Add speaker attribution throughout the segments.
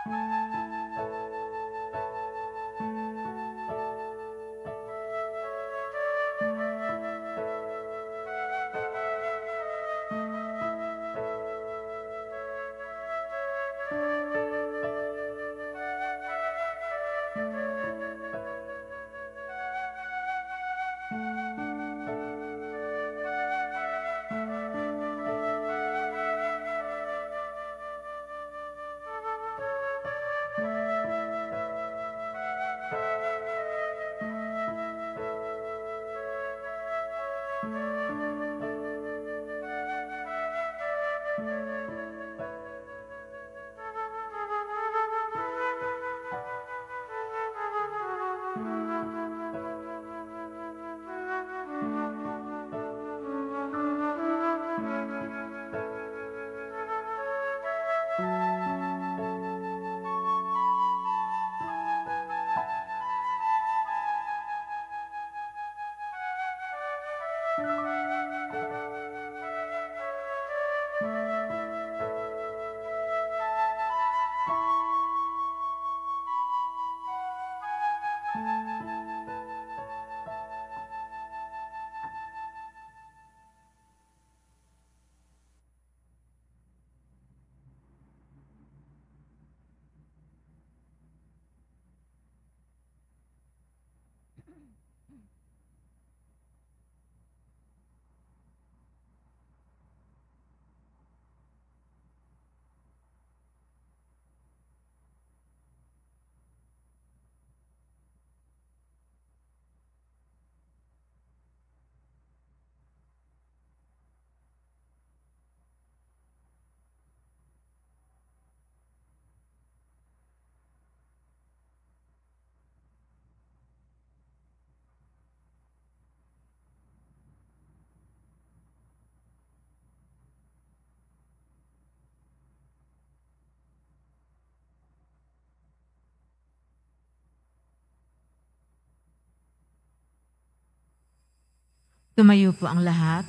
Speaker 1: Tumayo po ang lahat.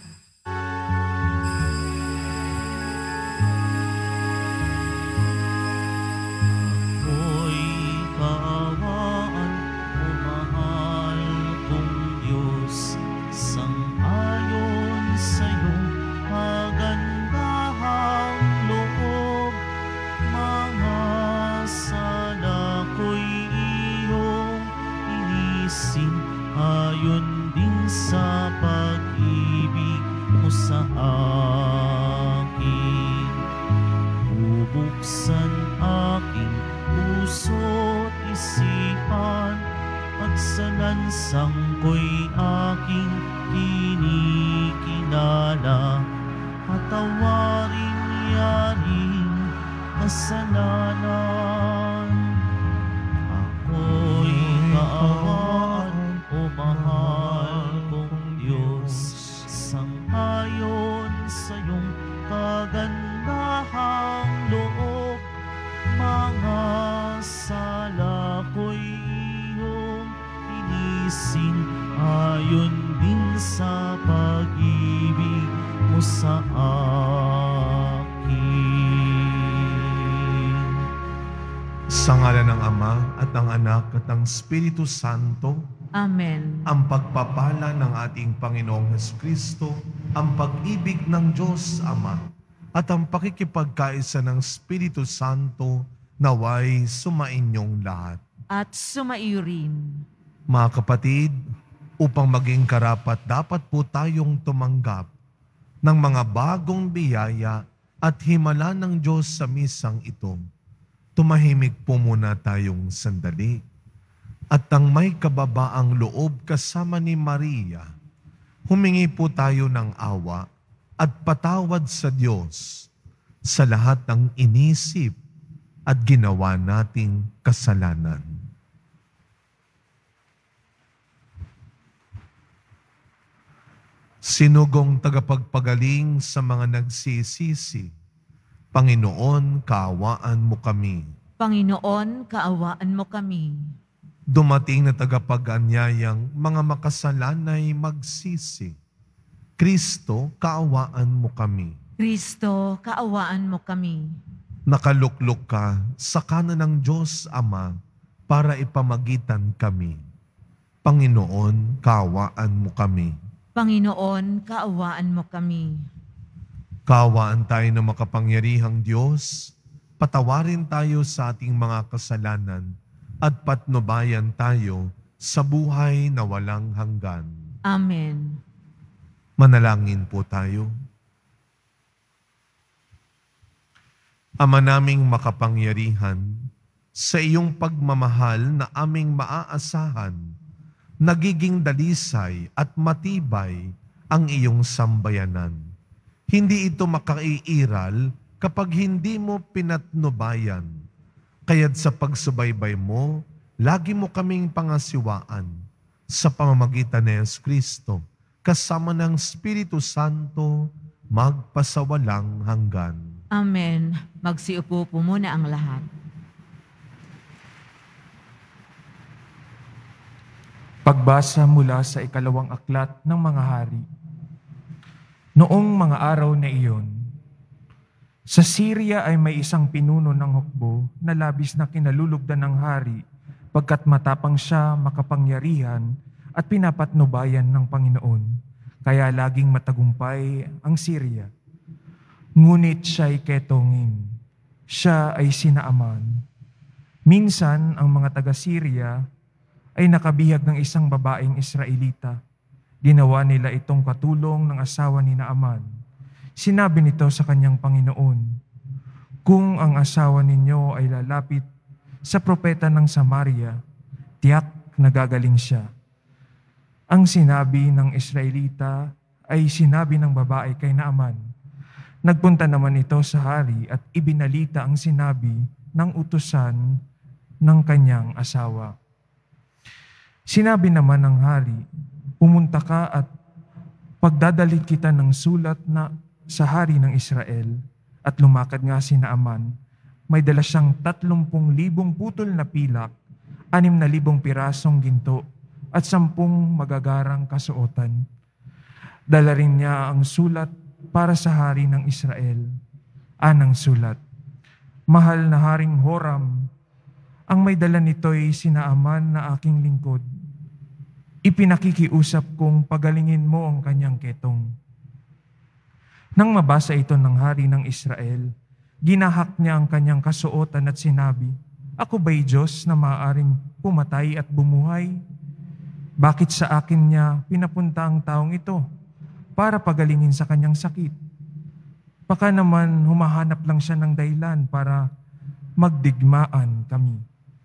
Speaker 2: Ako'y kaawaan o mahal kong Diyos, sang-ayon sa'yong kagandahang loob. Mga sala ko'y iyong inisin, ayon din sa pag-ibig mo sa akin. Bubuksan aking puso't isipan, at sa lansang ko'y aking kinikilala. Patawarin yaring kasalanan. Ako'y kaawaan o mahal kong Diyos, sang-ayon sa iyong kagandahang loob. Mga sala ko'y iyong inisin, ayon din sa pag-ibig mo sa akin.
Speaker 3: Sa ngalan ng Ama at ng Anak at ng Espiritu Santo.
Speaker 1: Amen.
Speaker 3: Ang pagpapala ng ating Panginoong Jesucristo, ang pag-ibig ng Diyos Ama, at ang pakikipagkaisa ng Espiritu Santo naway sumainyong lahat.
Speaker 1: At sumaiyo rin.
Speaker 3: Mga kapatid, upang maging karapat dapat po tayong tumanggap ng mga bagong biyaya at himala ng Diyos sa misang ito. Tumahimik po muna tayong sandali. At ang may kababaang loob kasama ni Maria, humingi po tayo ng awa at patawad sa Diyos sa lahat ng inisip at ginawa nating kasalanan. Sinugong tagapagpagaling sa mga nagsisisi, Panginoon, kaawaan mo kami.
Speaker 1: Panginoon, kaawaan mo kami.
Speaker 3: Dumating na tagapag-anyayang mga makasalanay magsisi. Kristo, kaawaan mo kami.
Speaker 1: Kristo, kaawaan mo kami.
Speaker 3: Nakaluklok ka sa kanan ng Diyos Ama para ipamagitan kami. Panginoon, kaawaan mo kami.
Speaker 1: Panginoon, kaawaan mo kami.
Speaker 3: Kaawaan tayo ng makapangyarihang Diyos, patawarin tayo sa ating mga kasalanan at patnubayan tayo sa buhay na walang hanggan.
Speaker 1: Amen.
Speaker 3: Manalangin po tayo. Ama naming makapangyarihan, sa iyong pagmamahal na aming maaasahan, nagiging dalisay at matibay ang iyong sambayanan. Hindi ito makaiiral kapag hindi mo pinatnubayan. Kaya't sa pagsubaybay mo, lagi mo kaming pangasiwaan sa pamamagitan ni Kristo, kasama ng Espiritu Santo, magpasawalang hanggan.
Speaker 1: Amen. Magsiupo po muna ang lahat.
Speaker 4: Pagbasa mula sa ikalawang aklat ng mga hari. Noong mga araw na iyon, sa Syria ay may isang pinuno ng hukbo na labis na kinalulugdan ng hari pagkat matapang siya, makapangyarihan at pinapatnubayan ng Panginoon. Kaya laging matagumpay ang Syria. Ngunit siya'y ketongin. Siya ay sinaaman. Minsan, ang mga taga-Syria ay nakabihag ng isang babaeng Israelita. Ginawa nila itong katulong ng asawa ni Naaman. Sinabi nito sa kanyang Panginoon, "Kung ang asawa ninyo ay lalapit sa propeta ng Samaria, tiyak na gagaling siya." Ang sinabi ng Israelita ay sinabi ng babae kay Naaman. Nagpunta naman ito sa hari at ibinalita ang sinabi ng utusan ng kanyang asawa. Sinabi naman ng hari, "Pumunta ka at pagdadalhin kita ng sulat na sa hari ng Israel." At lumakad nga si Naaman. May dala siyang 30,000 putol na pilak, 6,000 pirasong ginto, at 10 magagarang kasuotan. Dala rin niya ang sulat para sa hari ng Israel. Anang sulat, "Mahal na Haring Horam, ang may dala nito'y si Naaman na aking lingkod. Ipinakikiusap kong pagalingin mo ang kanyang ketong." Nang mabasa ito ng hari ng Israel, ginahak niya ang kanyang kasuotan at sinabi, "Ako ba'y Diyos na maaaring pumatay at bumuhay? Bakit sa akin niya pinapunta ang taong ito para pagalingin sa kanyang sakit? Baka naman humahanap lang siya ng dahilan para magdigmaan kami."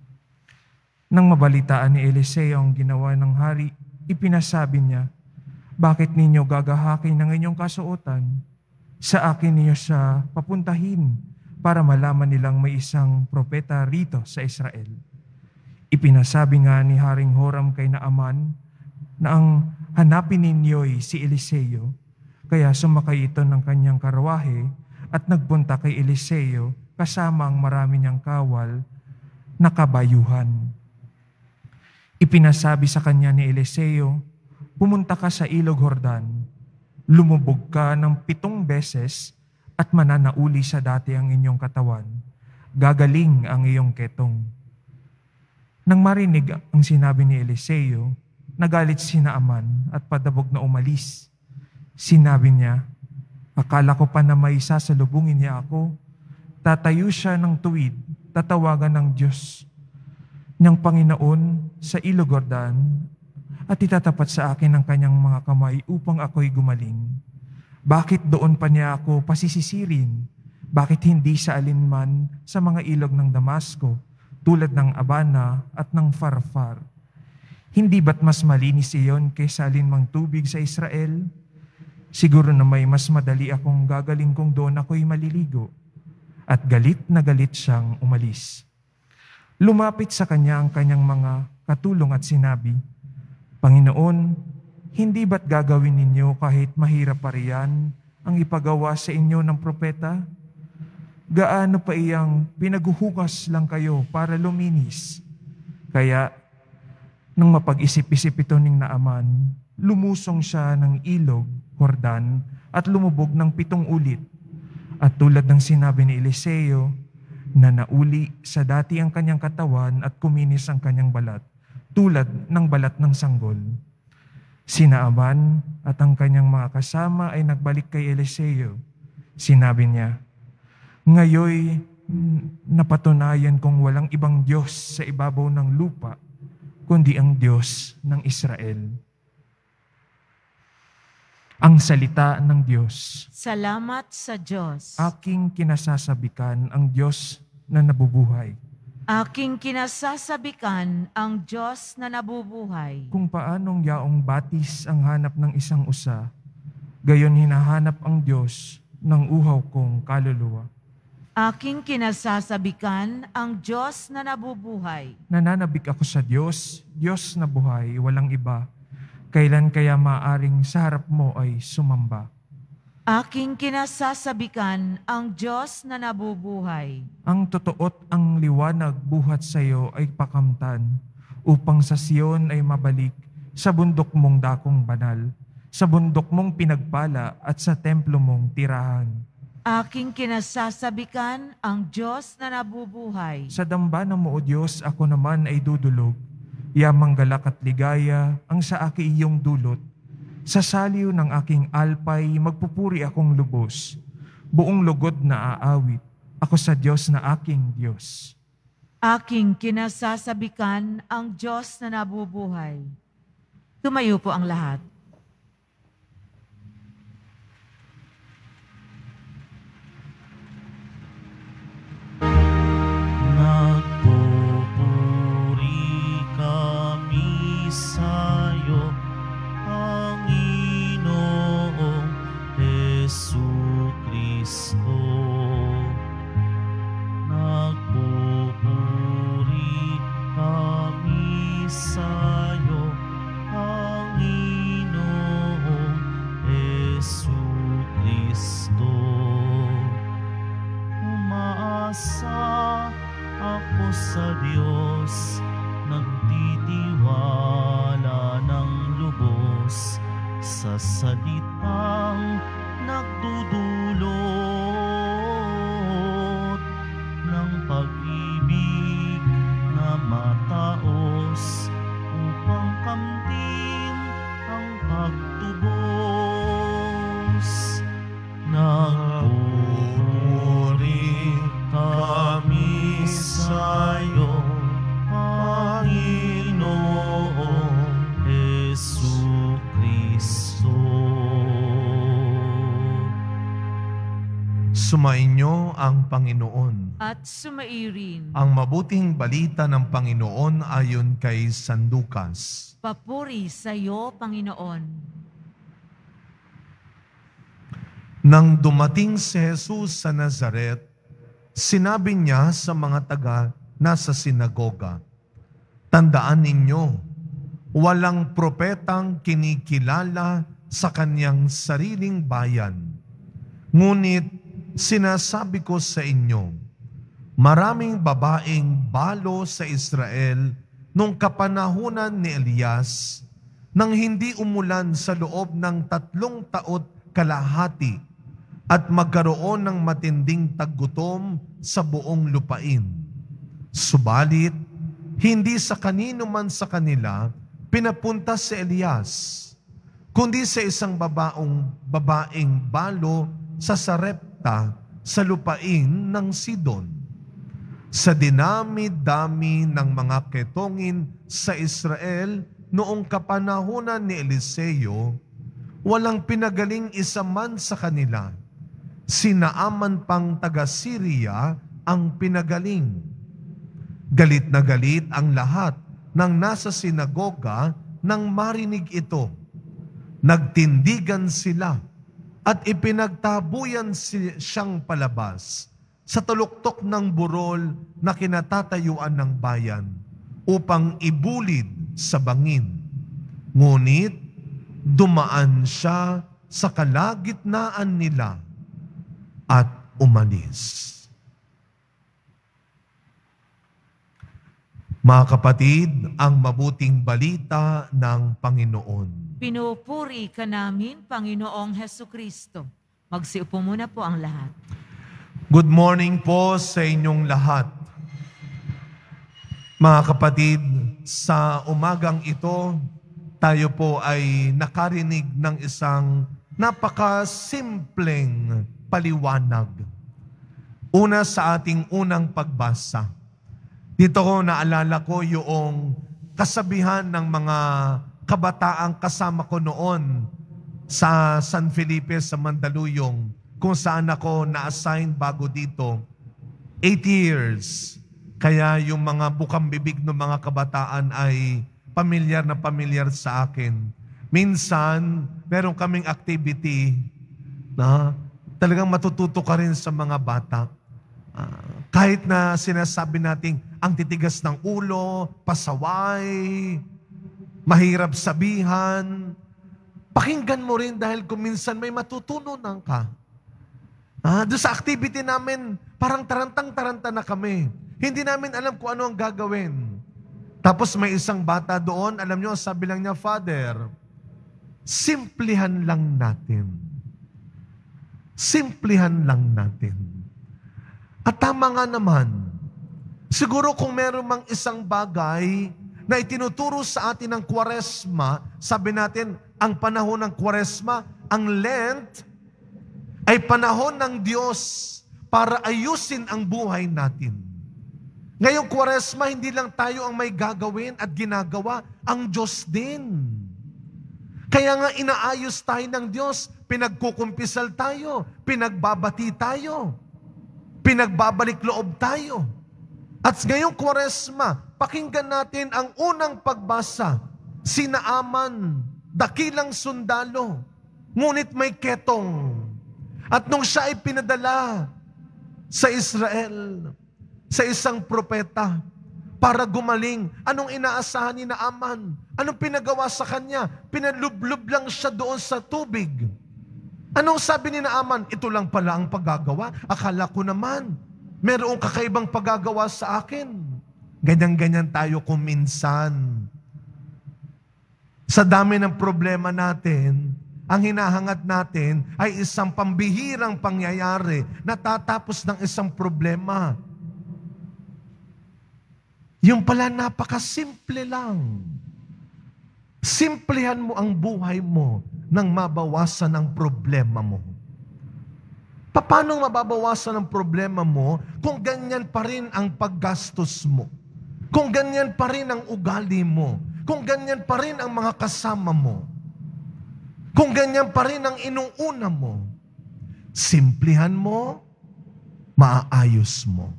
Speaker 4: Nang mabalitaan ni Eliseo ang ginawa ng hari, ipinasabi niya, "Bakit ninyo gagahakin ng inyong kasuotan? Sa akin niyo siya papuntahin para malaman nilang may isang propeta rito sa Israel." Ipinasabi nga ni Haring Horam kay Naaman na ang hanapin ninyo'y si Eliseo. Kaya sumakay ito ng kanyang karwahe at nagpunta kay Eliseo kasama ang marami niyang kawal na kabayuhan. Ipinasabi sa kanya ni Eliseo, "Pumunta ka sa ilog Jordan, lumubog ka ng 7 beses at mananauli sa dati ang inyong katawan. Gagaling ang iyong ketong." Nang marinig ang sinabi ni Eliseo, nagalit si Naaman at padabog na umalis. Sinabi niya, "Akala ko pa na may sasalubungin niya ako. Tatayo siya ng tuwid, tatawagan ng Diyos niyang Panginoon sa ilog Jordan at itatapat sa akin ang kanyang mga kamay upang ako'y gumaling. Bakit doon pa niya ako pasisisirin? Bakit hindi sa alinman sa mga ilog ng Damasco, tulad ng Abana at ng Farfar? Hindi ba't mas malinis iyon kaysa alinmang tubig sa Israel? Siguro na may mas madali akong gagaling kung doon ako'y maliligo." At galit na galit siyang umalis. Lumapit sa kanya ang kanyang mga katulong at sinabi, "Panginoon, hindi ba't gagawin ninyo kahit mahirap pa riyan ang ipagawa sa inyo ng propeta? Gaano pa iyang pinaguhugas lang kayo para luminis?" Kaya, nang mapag-isip-isip ito ning Naaman, lumusong siya ng ilog, Jordan, at lumubog ng 7 ulit. At tulad ng sinabi ni Eliseo, na nauli sa dati ang kanyang katawan at kuminis ang kanyang balat, tulad ng balat ng sanggol. Sina Aban at ang kanyang mga kasama ay nagbalik kay Eliseo. Sinabi niya, "Ngayoy napatunayan kong walang ibang Diyos sa ibabaw ng lupa, kundi ang Diyos ng Israel." Ang salita ng Diyos.
Speaker 1: Salamat sa Diyos.
Speaker 4: Aking kinasasabikan ang Diyos na nabubuhay.
Speaker 1: Aking kinasasabikan ang Diyos na nabubuhay.
Speaker 4: Kung paanong yaong batis ang hanap ng isang usa, gayon hinahanap ang Diyos ng uhaw kong kaluluwa.
Speaker 1: Aking kinasasabikan ang Diyos na nabubuhay.
Speaker 4: Nananabik ako sa Diyos, Diyos na buhay, walang iba. Kailan kaya maaring sa harap mo ay sumamba?
Speaker 1: Aking kinasasabikan ang Diyos na nabubuhay.
Speaker 4: Ang totoo't ang liwanag buhat sa iyo ay pakamtan, upang sa Siyon ay mabalik, sa bundok mong dakong banal, sa bundok mong pinagpala at sa templo mong tirahan.
Speaker 1: Aking kinasasabikan ang Diyos na nabubuhay.
Speaker 4: Sa dambana mo, O Diyos, ako naman ay dudulog. Yamang galak at ligaya ang sa aki iyong dulot. Sa saliw ng aking alpay, magpupuri akong lubos. Buong lugod na aawit, ako sa Diyos na aking Diyos.
Speaker 1: Aking kinasasabikan ang Diyos na nabubuhay. Tumayo po ang lahat.
Speaker 2: Nagpupuri kami sa'yo, Panginoong Jesucristo. Nagpupuri kami sa'yo, Panginoong Jesucristo. Umaasa ako sa Diyos, nagtitiwala ng lubos sa salitang nagdudulot ng pag-ibig na mataos upang kamtin ang pagtubos. Nagpupuri kami sa'yo, Panginoong Jesucristo.
Speaker 3: Sumainyo ang Panginoon.
Speaker 1: At sumairin.
Speaker 3: Ang mabuting balita ng Panginoon ayon kay San Lucas.
Speaker 1: Papuri sa iyo, Panginoon.
Speaker 3: Nang dumating si Jesus sa Nazaret, sinabi niya sa mga taga nasa sinagoga, "Tandaan ninyo, walang propetang kinikilala sa kanyang sariling bayan. Ngunit sinasabi ko sa inyo, maraming babaeng balo sa Israel nung kapanahunan ni Elias, nang hindi umulan sa loob ng 3 taon kalahati at magkaroon ng matinding taggutom sa buong lupain. Subalit, hindi sa kanino man sa kanila pinapunta si Elias, kundi sa isang babaeng balo sa Sarepta sa lupain ng Sidon. Sa dinami-dami ng mga ketongin sa Israel noong kapanahunan ni Eliseo, walang pinagaling isa man sa kanila. Si Naaman pang taga-Syria ang pinagaling. Galit na galit ang lahat ng nasa sinagoga nang marinig ito. Nagtindigan sila at ipinagtabuyan siyang palabas sa taluktok ng burol na kinatatayuan ng bayan upang ibulid sa bangin. Ngunit dumaan siya sa kalagitnaan nila at umalis. Mga kapatid, ang mabuting balita ng Panginoon.
Speaker 1: Pinupuri ka namin, Panginoong Hesukristo. Magsiupo muna po ang lahat.
Speaker 3: Good morning po sa inyong lahat. Mga kapatid, sa umagang ito, tayo po ay nakarinig ng isang napakasimpleng paliwanag. Una sa ating unang pagbasa. Dito ko naalala ko yung kasabihan ng mga kabataang kasama ko noon sa San Felipe sa Mandaluyong, kung saan ako na-assign bago dito, 8 years. Kaya yung mga bukang bibig ng mga kabataan ay pamilyar na pamilyar sa akin. Minsan, meron kaming activity na talagang matututo ka rin sa mga bata. Kahit na sinasabi natin ang titigas ng ulo, pasaway, mahirap sabihan, pakinggan mo rin dahil kung minsan may matutunan ka. Doon sa activity namin, parang tarantang-taranta na kami. Hindi namin alam kung ano ang gagawin. Tapos may isang bata doon, alam nyo, sabi lang niya, Father, simplihan lang natin. Simplihan lang natin. At tama nga naman, siguro kung meron mang isang bagay na itinuturo sa atin ng Kwaresma, sabi natin, ang panahon ng Kwaresma, ang Lent, ay panahon ng Diyos para ayusin ang buhay natin. Ngayong Kwaresma, hindi lang tayo ang may gagawin at ginagawa, ang Diyos din. Kaya nga inaayos tayo ng Diyos, pinagkukumpisal tayo, pinagbabati tayo, pinagbabalik loob tayo. At ngayong Kwaresma, pakinggan natin ang unang pagbasa, si Naaman, dakilang sundalo, ngunit may ketong. At nung siya ay pinadala sa Israel, sa isang propeta, para gumaling, anong inaasahan ni Naaman? Anong pinagawa sa kanya? Pinalublob lang siya doon sa tubig. Anong sabi ni Naaman? Ito lang pala ang paggagawa. Akala ko naman, merong kakaibang paggagawa sa akin. Ganyan-ganyan tayo kung minsan. Sa dami ng problema natin, ang hinahangat natin ay isang pambihirang pangyayari na tatapos ng isang problema. Yung pala napakasimple lang. Simplihan mo ang buhay mo nang mabawasan ang problema mo. Paano mababawasan ang problema mo kung ganyan pa rin ang paggastos mo? Kung ganyan pa rin ang ugali mo? Kung ganyan pa rin ang mga kasama mo? Kung ganyan pa rin ang inuuna mo, simplihan mo, maaayos mo.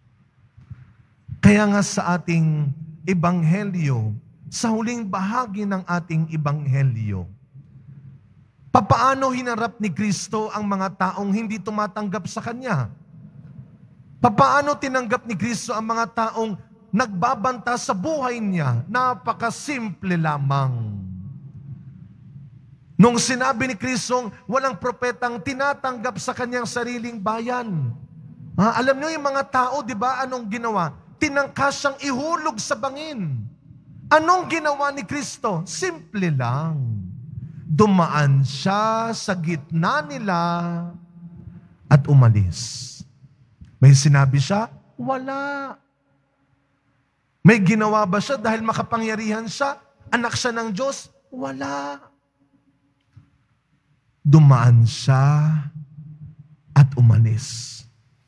Speaker 3: Kaya nga sa ating ebanghelyo, sa huling bahagi ng ating ebanghelyo, papaano hinarap ni Kristo ang mga taong hindi tumatanggap sa Kanya? Papaano tinanggap ni Kristo ang mga taong nagbabanta sa buhay niya? Napakasimple lamang. Nung sinabi ni Kristo, walang propetang tinatanggap sa kanyang sariling bayan. Alam niyo yung mga tao, di ba, anong ginawa? Tinangkas siyang ihulog sa bangin. Anong ginawa ni Kristo? Simple lang. Dumaan siya sa gitna nila at umalis. May sinabi siya? Wala. May ginawa ba siya dahil makapangyarihan siya? Anak siya ng Diyos? Wala. Dumaan siya at umalis.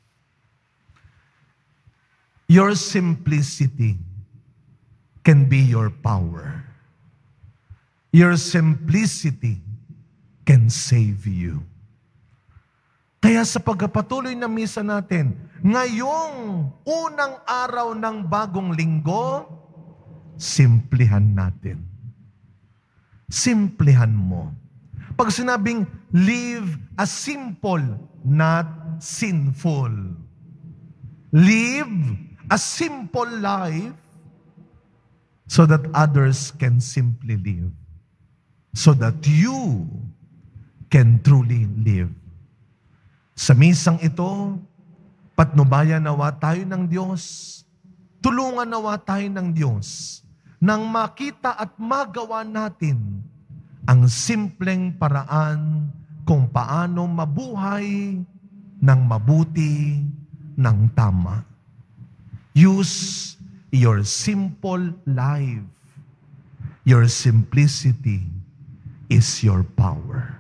Speaker 3: Your simplicity can be your power. Your simplicity can save you. Kaya sa pagpapatuloy na misa natin, ngayong unang araw ng bagong linggo, simplihan natin. Simplihan mo. Pag sinabing, live a simple, not sinful. Live a simple life so that others can simply live. So that you can truly live. Sa misang ito, patnubayan nawa tayo ng Diyos. Tulungan nawa tayo ng Diyos nang makita at magawa natin ang simpleng paraan kung paano mabuhay ng mabuti, ng tama. Use your simple life. Your simplicity is your power.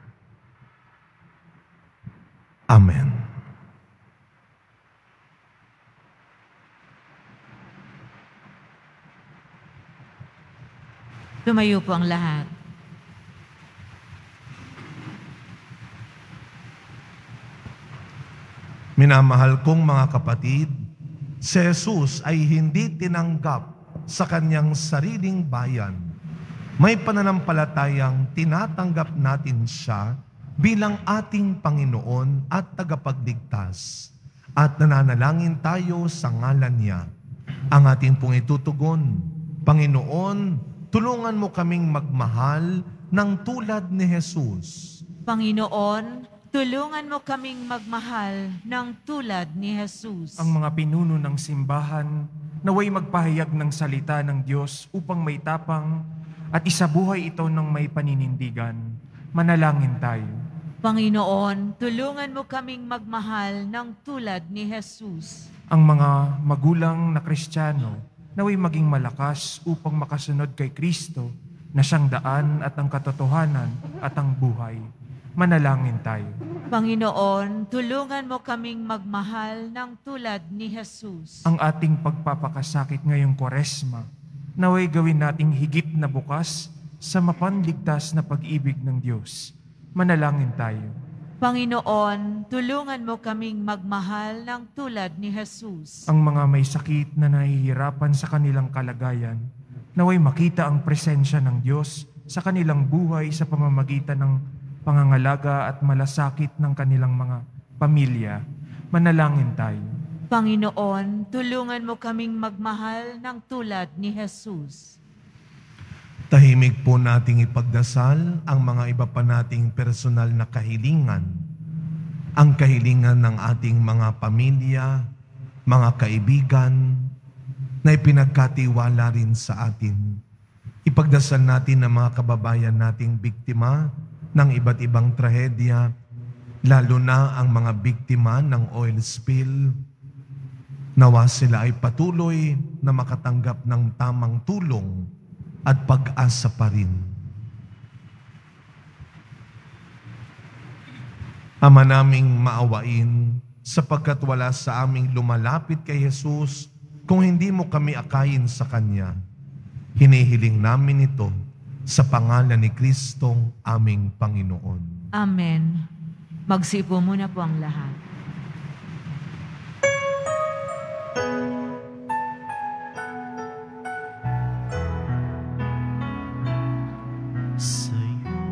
Speaker 3: Amen.
Speaker 1: Tumayo po ang lahat.
Speaker 3: Minamahal kong mga kapatid, si Jesus ay hindi tinanggap sa kanyang sariling bayan. May pananampalatayang tinatanggap natin siya bilang ating Panginoon at tagapagligtas. At nananalangin tayo sa ngalan niya. Ang ating pong itutugon, Panginoon, tulungan mo kaming magmahal ng tulad ni Jesus.
Speaker 1: Panginoon, tulungan mo kaming magmahal ng tulad ni Jesus.
Speaker 4: Ang mga pinuno ng simbahan naway magpahayag ng salita ng Diyos upang may tapang at isabuhay ito ng may paninindigan. Manalangin tayo.
Speaker 1: Panginoon, tulungan mo kaming magmahal ng tulad ni Jesus.
Speaker 4: Ang mga magulang na Kristiyano naway maging malakas upang makasunod kay Kristo na siyang daan at ang katotohanan at ang buhay. Manalangin tayo.
Speaker 1: Panginoon, tulungan mo kaming magmahal ng tulad ni Jesus.
Speaker 4: Ang ating pagpapakasakit ngayong Kwaresma, naway gawin nating higit na bukas sa mapanligtas na pag-ibig ng Diyos. Manalangin tayo.
Speaker 1: Panginoon, tulungan mo kaming magmahal ng tulad ni Jesus.
Speaker 4: Ang mga may sakit na nahihirapan sa kanilang kalagayan, naway makita ang presensya ng Diyos sa kanilang buhay sa pamamagitan ng pangangalaga at malasakit ng kanilang mga pamilya. Manalangin tayo.
Speaker 1: Panginoon, tulungan mo kaming magmahal ng tulad ni Jesus.
Speaker 3: Tahimik po nating ipagdasal ang mga iba pa nating personal na kahilingan. Ang kahilingan ng ating mga pamilya, mga kaibigan, na ipinagkatiwala rin sa atin. Ipagdasal natin ang mga kababayan nating biktima ng iba't ibang trahedya, lalo na ang mga biktima ng oil spill. Nawa sila ay patuloy na makatanggap ng tamang tulong at pag-asa pa rin. Ama naming maawain, sapagkat wala sa aming lumalapit kay Jesus kung hindi mo kami akayin sa Kanya. Hinihiling namin ito sa pangalan ni Kristong aming Panginoon.
Speaker 1: Amen. Magsipo muna po ang lahat.
Speaker 2: Sa'yo,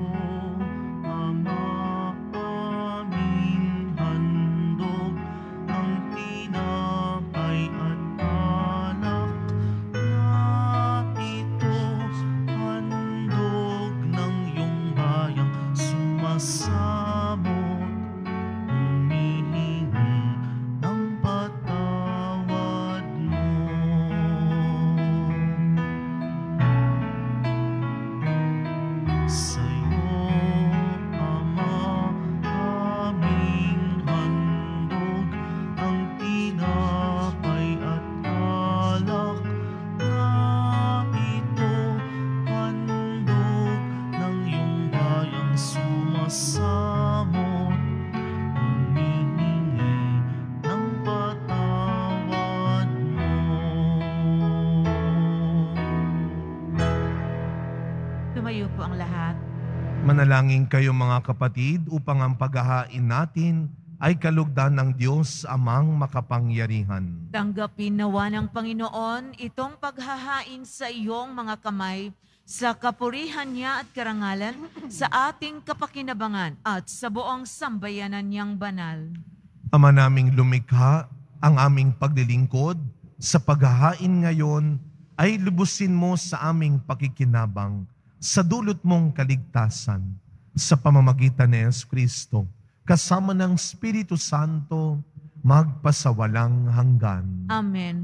Speaker 2: Ama, aming handog ang tinapay at alak na ito, handog ng iyong bayang sumasamot, humihingi ng patawad mo. Sa'yo, Ama, aming handog ang tinapay at alak na ito, handog ng iyong bayang sumasamot, humihingi ng patawad mo.
Speaker 1: Tumayo po ang lahat.
Speaker 3: Manalangin kayo mga kapatid upang ang paghahain natin ay kalugdan ng Diyos amang makapangyarihan.
Speaker 1: Tanggapin nawa ng Panginoon itong paghahain sa iyong mga kamay sa kapurihan niya at karangalan sa ating kapakinabangan at sa buong sambayanan niyang banal.
Speaker 3: Ama naming lumikha, ang aming paglilingkod sa paghahain ngayon ay lubusin mo sa aming pakikinabang sa dulot mong kaligtasan sa pamamagitan ni Yesu Kristo kasama ng Espiritu Santo magpasawalang hanggan.
Speaker 1: Amen.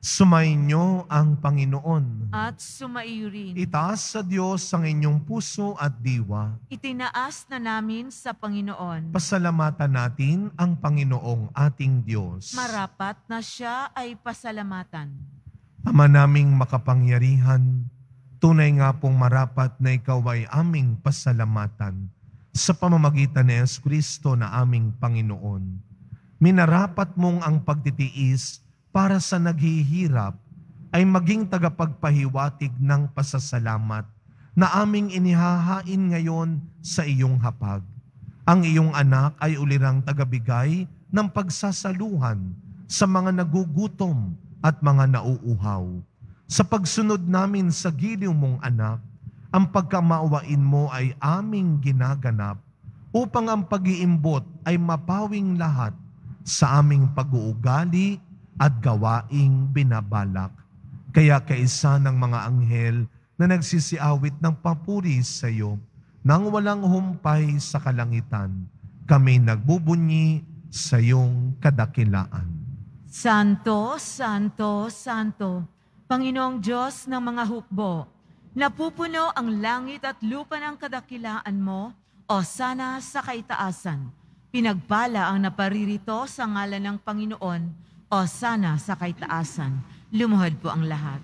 Speaker 3: Sumainyo ang Panginoon.
Speaker 1: At sumaiyo rin.
Speaker 3: Itaas sa Diyos ang inyong puso at diwa.
Speaker 1: Itinaas na namin sa Panginoon.
Speaker 3: Pasalamatan natin ang Panginoong ating Diyos.
Speaker 1: Marapat na siya ay pasalamatan.
Speaker 3: Ama naming makapangyarihan, tunay nga pong marapat na ikaw ay aming pasalamatan sa pamamagitan ni Jesucristo na aming Panginoon. Minarapat mong ang pagtitiis para sa naghihirap ay maging tagapagpahiwatig ng pasasalamat na aming inihahain ngayon sa iyong hapag. Ang iyong anak ay ulirang tagabigay ng pagsasaluhan sa mga nagugutom at mga nauuhaw. Sa pagsunod namin sa giliw mong anak, ang pagkamaawain mo ay aming ginaganap upang ang pag-iimbot ay mapawing lahat sa aming pag-uugali at gawaing binabalak. Kaya kaisa ng mga anghel na nagsisiawit ng papuri sa iyo, nang walang humpay sa kalangitan, kami nagbubunyi sa iyong kadakilaan.
Speaker 1: Santo, Santo, Santo, Panginoong Diyos ng mga hukbo, napupuno ang langit at lupa ng kadakilaan mo, o sana sa kaitaasan. Pinagpala ang naparirito sa ngalan ng Panginoon, o sana sa kaitaasan. Lumuhod po ang lahat.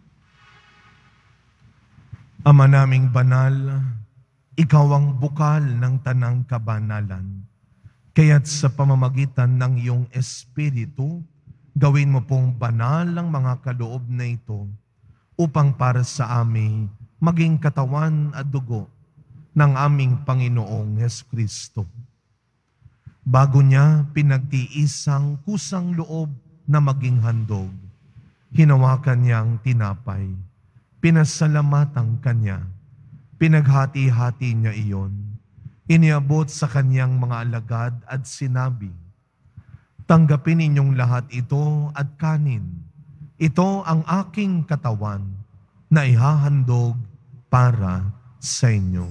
Speaker 3: Ama naming banal, ikaw ang bukal ng tanang kabanalan. Kaya't sa pamamagitan ng iyong Espiritu, gawin mo pong banal ang mga kaloob na ito upang para sa amin maging katawan at dugo ng aming Panginoong Jesucristo. Bago niya pinagtiisang kusang loob na maging handog, hinawakan niyang tinapay, pinasalamatan kanya, pinaghati-hati niya iyon, iniabot sa kanyang mga alagad at sinabi, "Tanggapin ninyong lahat ito at kanin. Ito ang aking katawan na ihahandog para sa inyo."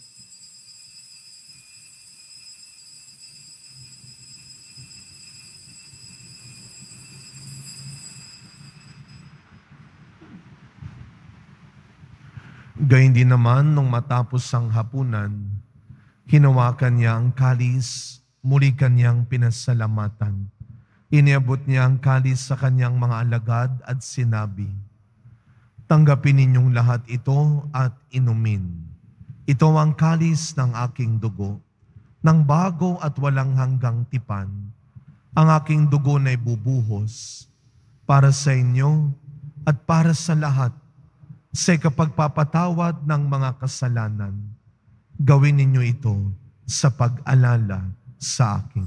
Speaker 3: Gayun din naman, nung matapos ang hapunan, hinawakan niya ang kalis, muli kanyang pinasalamatan. Iniabot niya ang kalis sa kanyang mga alagad at sinabi, "Tanggapin ninyong lahat ito at inumin. Ito ang kalis ng aking dugo, ng bago at walang hanggang tipan. Ang aking dugo na ibubuhos para sa inyo at para sa lahat sa kapagpapatawad ng mga kasalanan. Gawin ninyo ito sa pag-alala sa akin."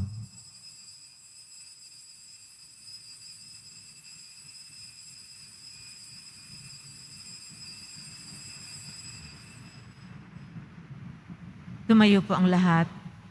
Speaker 1: Tumayo po ang lahat.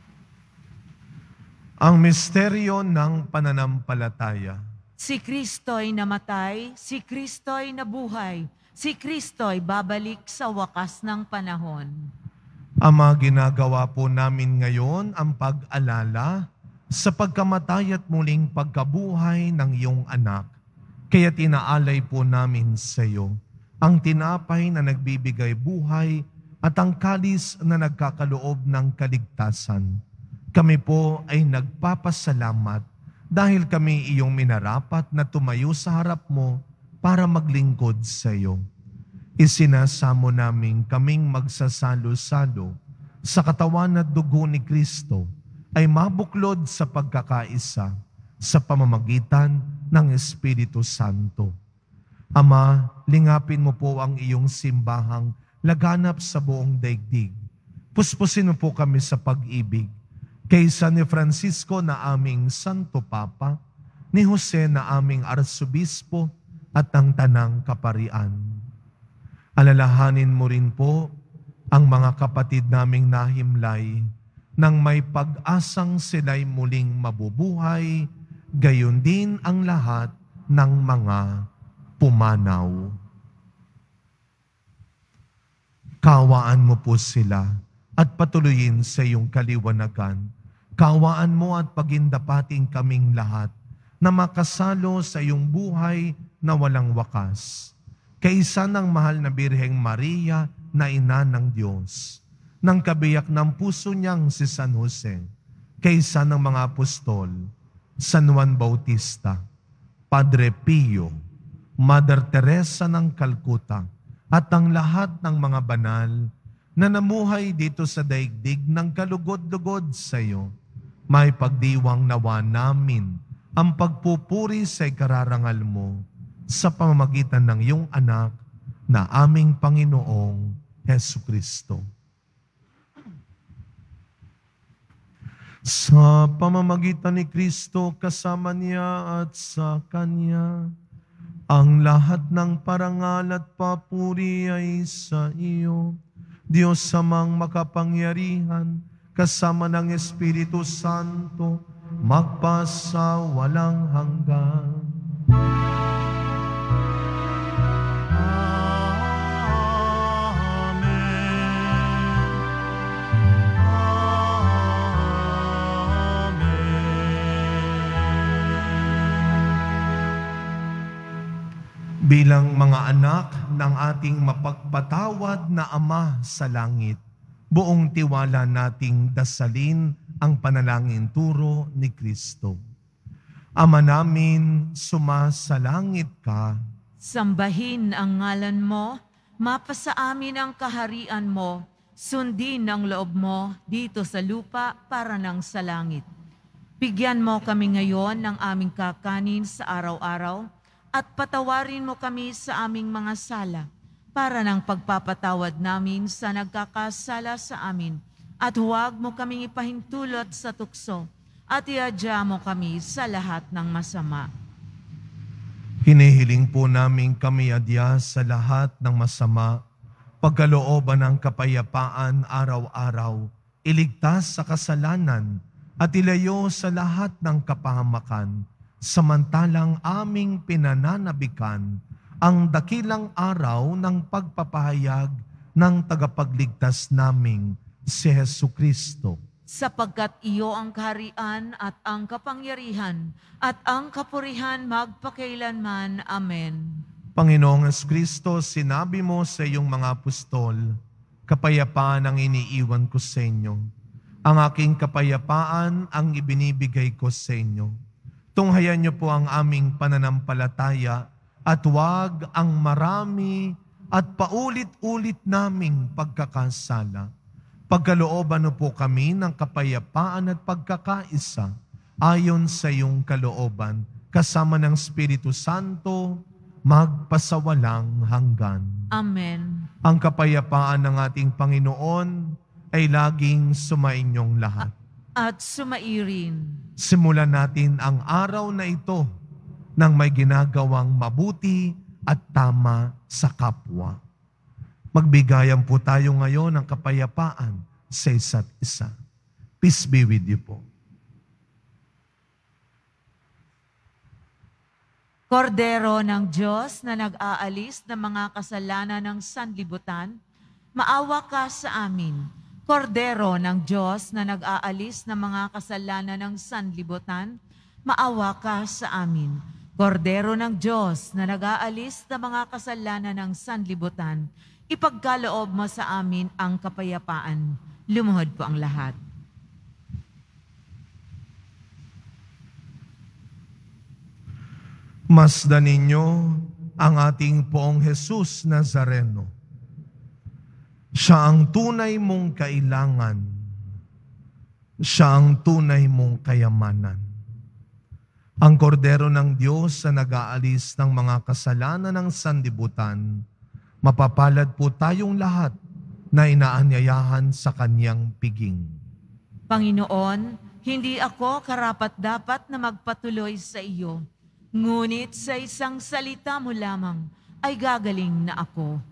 Speaker 3: Ang misteryo ng pananampalataya.
Speaker 1: Si Kristo'y namatay, si Kristo'y nabuhay, si Kristo'y babalik sa wakas ng panahon.
Speaker 3: Ama, ginagawa po namin ngayon ang pag-alala sa pagkamatay at muling pagkabuhay ng iyong anak. Kaya tinaalay po namin sa iyo ang tinapay na nagbibigay buhay at ang kalis na nagkakaloob ng kaligtasan. Kami po ay nagpapasalamat dahil kami iyong minarapat na tumayo sa harap mo para maglingkod sa iyo. Isinasamo namin kaming magsasalo-salo sa katawan at dugo ni Kristo ay mabuklod sa pagkakaisa sa pamamagitan ng Espiritu Santo. Ama, lingapin mo po ang iyong simbahang laganap sa buong daigdig. Puspusin mo po kami sa pag-ibig kaysa ni Francisco na aming Santo Papa, ni Jose na aming Arsobispo at ang Tanang Kaparian. Alalahanin mo rin po ang mga kapatid naming nahimlay nang may pag-asang sila'y muling mabubuhay, gayon din ang lahat ng mga pumanaw. Kawaan mo po sila at patuloyin sa iyong kaliwanagan. Kawaan mo at pagindapating kaming lahat na makasalo sa iyong buhay na walang wakas, kaisa ng mahal na Birheng Maria na ina ng Diyos, ng kabiyak ng puso niyang si San Jose, kaisa ng mga apostol, San Juan Bautista, Padre Pio, Mother Teresa ng Calcutta, at ang lahat ng mga banal na namuhay dito sa daigdig ng kalugod-lugod sa iyo, may pagdiwang nawa namin ang pagpupuri sa ikararangal mo sa pamamagitan ng iyong anak na aming Panginoong Hesukristo. Sa pamamagitan ni Kristo, kasama niya at sa Kanya, ang lahat ng parangal at papuri ay sa iyo, Diyos Amang makapangyarihan, kasama ng Espiritu Santo, magpasa walang hanggan. Bilang mga anak ng ating mapagpatawad na Ama sa langit, buong tiwala nating dasalin ang panalangin turo ni Kristo. Ama namin, sumasalangit ka.
Speaker 1: Sambahin ang ngalan mo, mapasa amin ang kaharian mo, sundin ang loob mo dito sa lupa para ng sa langit. Bigyan mo kami ngayon ng aming kakanin sa araw-araw, at patawarin mo kami sa aming mga sala, para ng pagpapatawad namin sa nagkakasala sa amin, at huwag mo kaming ipahintulot sa tukso, at iadya mo kami sa lahat ng masama.
Speaker 3: Hinihiling po namin kami adya sa lahat ng masama, pagkalooban ng kapayapaan araw-araw, iligtas sa kasalanan, at ilayo sa lahat ng kapahamakan, samantalang aming pinananabikan ang dakilang araw ng pagpapahayag ng tagapagligtas naming si Hesukristo.
Speaker 1: Sapagkat iyo ang kaharian at ang kapangyarihan at ang kapurihan magpakailanman. Amen.
Speaker 3: Panginoong Hesukristo, sinabi mo sa iyong mga apostol, kapayapaan ang iniiwan ko sa inyo. Ang aking kapayapaan ang ibinibigay ko sa inyo. Tunghayan niyo po ang aming pananampalataya at huwag ang marami at paulit-ulit naming pagkakasala. Pagkalooban niyo po kami ng kapayapaan at pagkakaisa ayon sa iyong kalooban, kasama ng Espiritu Santo, magpasawalang hanggan.
Speaker 1: Amen.
Speaker 3: Ang kapayapaan ng ating Panginoon ay laging sumainyong lahat.
Speaker 1: At sumairin.
Speaker 3: Simulan natin ang araw na ito ng may ginagawang mabuti at tama sa kapwa. Magbigayan po tayo ngayon ng kapayapaan sa isa't isa. Peace be with you po.
Speaker 1: Kordero ng Diyos na nag-aalis ng mga kasalanan ng sanlibutan, maawa ka sa amin. Kordero ng Diyos na nag-aalis ng mga kasalanan ng sanlibutan, maawa ka sa amin. Kordero ng Diyos na nag-aalis ng mga kasalanan ng sanlibutan, ipagkaloob mo sa amin ang kapayapaan. Lumuhod po ang lahat.
Speaker 3: Masdan ninyo ang ating Poong Jesus Nazareno. Siya ang tunay mong kailangan. Siya ang tunay mong kayamanan. Ang kordero ng Diyos na nag-aalis ng mga kasalanan ng sanlibutan, mapapalad po tayong lahat na inaanyayahan sa kanyang piging.
Speaker 1: Panginoon, hindi ako karapat-dapat na magpatuloy sa iyo, ngunit sa isang salita mo lamang ay gagaling na ako.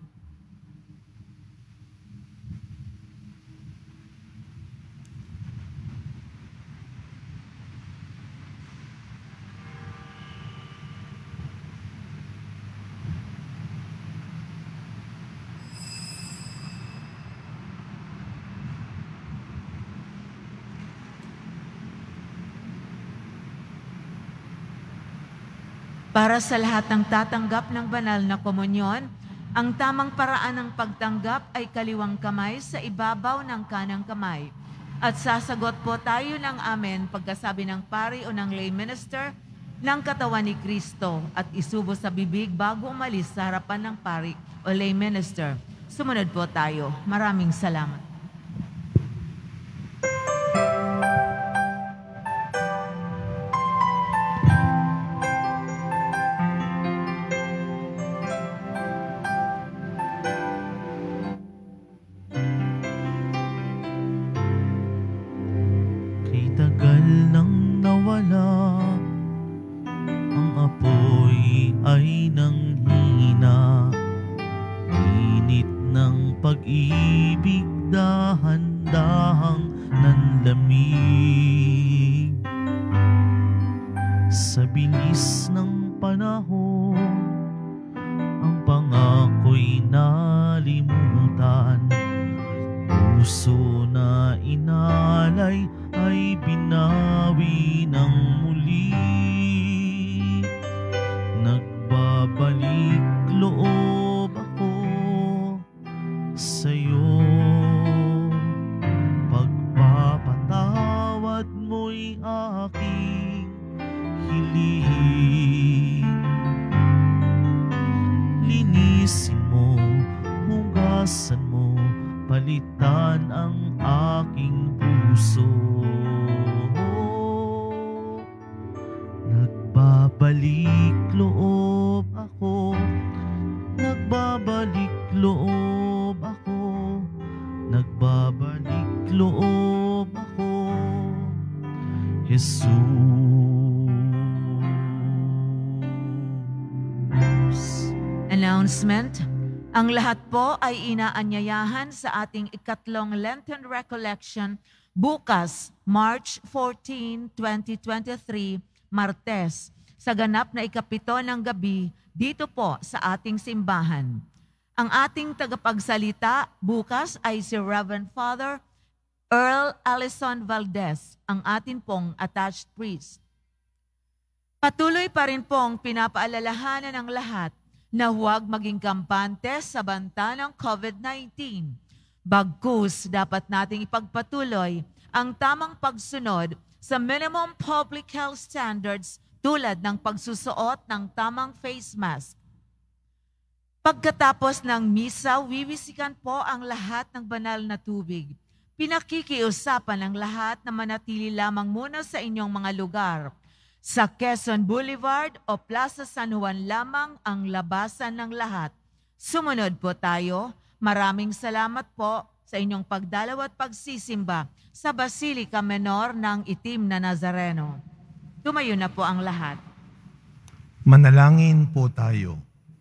Speaker 1: Para sa lahat ng tatanggap ng banal na komunyon, ang tamang paraan ng pagtanggap ay kaliwang kamay sa ibabaw ng kanang kamay. At sasagot po tayo ng amen pagkasabi ng pari o ng lay minister ng katawan ni Kristo at isubo sa bibig bago umalis sa harapan ng pari o lay minister. Sumunod po tayo. Maraming salamat.
Speaker 2: Kay tagal nang nawala, ang apoy ay nanghina. Init ng pag-ibig, dahan-dahang nanlamig. Sa bilis ng panahon, ang pangako'y nalimutan. Puso na inalay ay binawi ng muli. Nagbabalik loob ako sa'yo. Pagpapatawad mo'y aking hiling. Linisin mo, hugasan mo, palitan ang aking puso. Nagbabalik loob ako, nagbabalik loob ako, nagbabalik loob ako, Jesus.
Speaker 1: Announcement. Ang lahat po ay inaanyayahan sa ating ikatlong Lenten Recollection bukas, March 14, 2023, Martes, sa ganap na ikapito ng gabi dito po sa ating simbahan. Ang ating tagapagsalita bukas ay si Reverend Father Earl Allison Valdez, ang atin pong attached priest. Patuloy pa rin pong pinapaalalahanan ng lahat na huwag maging kampante sa banta ng COVID-19. Bagkus, dapat nating ipagpatuloy ang tamang pagsunod sa minimum public health standards tulad ng pagsusuot ng tamang face mask. Pagkatapos ng misa, wiwisikan po ang lahat ng banal na tubig. Pinakikiusapan ng lahat na manatili lamang muna sa inyong mga lugar. Sa Quezon Boulevard o Plaza San Juan lamang ang labasan ng lahat. Sumunod po tayo. Maraming salamat po sa inyong pagdalaw at pagsisimba sa Basilica Menor ng Itim na Nazareno. Tumayo na po ang lahat.
Speaker 3: Manalangin po tayo.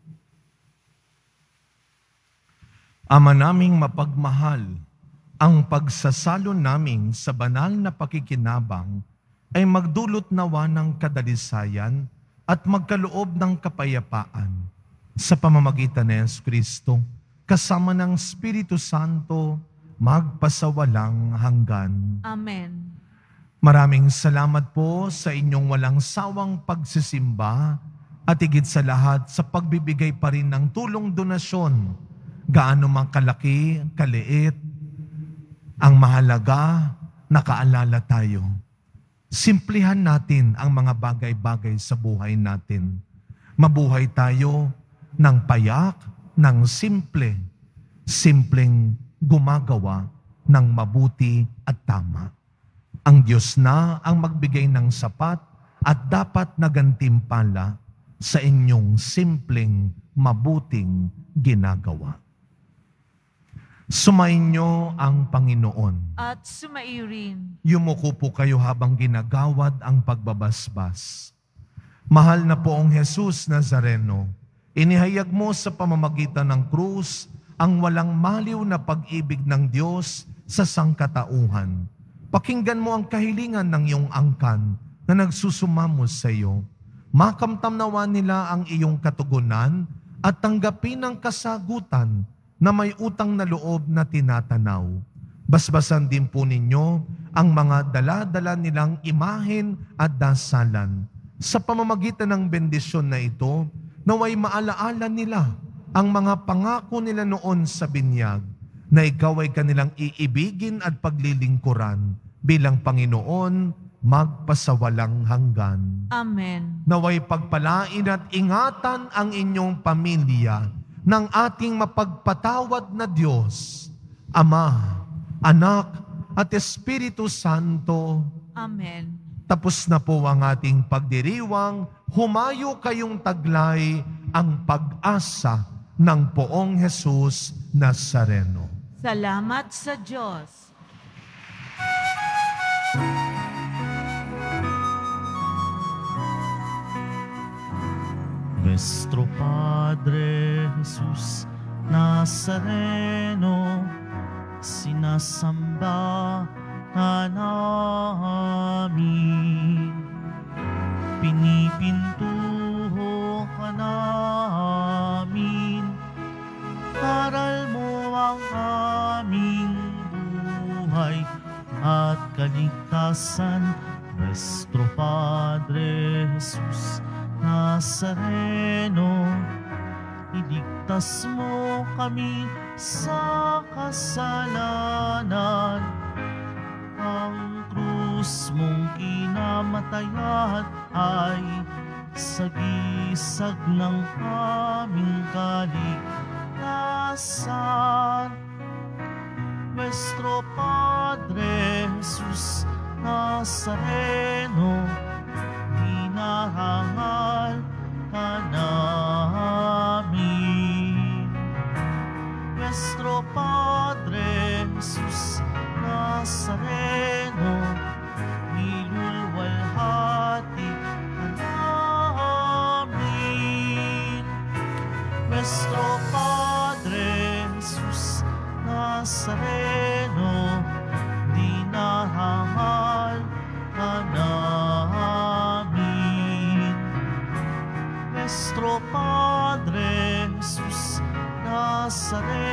Speaker 3: Ama naming mapagmahal, ang pagsasalo namin sa banal na pakikinabang ay magdulot nawa ng kadalisayan at magkaloob ng kapayapaan sa pamamagitan ni Jesucristo kasama ng Espiritu Santo magpasawalang hanggan.
Speaker 1: Amen.
Speaker 3: Maraming salamat po sa inyong walang sawang pagsisimba at higit sa lahat sa pagbibigay pa rin ng tulong donasyon. Gaano man kalaki, kaliit, ang mahalaga, nakaalala tayo. Simplihan natin ang mga bagay-bagay sa buhay natin. Mabuhay tayo ng payak, ng simple, simpleng gumagawa ng mabuti at tama. Ang Diyos na ang magbigay ng sapat at dapat na gantimpala sa inyong simpleng mabuting ginagawa. Sumainyo ang Panginoon.
Speaker 1: At sumaiyo rin.
Speaker 3: Yumuko po kayo habang ginagawad ang pagbabasbas. Mahal na poong Jesus Nazareno, inihayag mo sa pamamagitan ng krus ang walang maliw na pag-ibig ng Diyos sa sangkatauhan. Pakinggan mo ang kahilingan ng iyong angkan na nagsusumamos sa iyo. Makamtam nawa nila ang iyong katugunan at tanggapin ang kasagutan na may utang na loob na tinatanaw. Basbasan din po ninyo ang mga dala-dala nilang imahen at dasalan Sa pamamagitan ng bendisyon na ito, naway maalaala nila ang mga pangako nila noon sa binyag na ikaw ay kanilang iibigin at paglilingkuran bilang Panginoon magpasawalang hanggan.
Speaker 1: Amen.
Speaker 3: Naway pagpalain at ingatan ang inyong pamilya ng ating mapagpatawad na Diyos, Ama, Anak, at Espiritu Santo.
Speaker 1: Amen.
Speaker 3: Tapos na po ang ating pagdiriwang, humayo kayong taglay ang pag-asa ng Poong Jesus Nazareno.
Speaker 1: Salamat sa Diyos.
Speaker 2: Nuestro Padre Jesus Nazareno, sinasamba ka namin. Pinipintuho ka namin. Aral mo ang aming buhay at kaligtasan. Nuestro Padre Jesus Nazareno, iligtas mo kami sa kasalanan. Ang krus mong kinamatayan ay sagisag ng aming kaligtasan. Nuestro Padre Jesus Nazareno, hinahangal ka namin. Nuestro Padre Jesus Nazareno, nilulwalhati ka namin. Nuestro Padre Jesus Nazareno, dinahangal ka namin. Nuestro Padre Jesus Nazareno,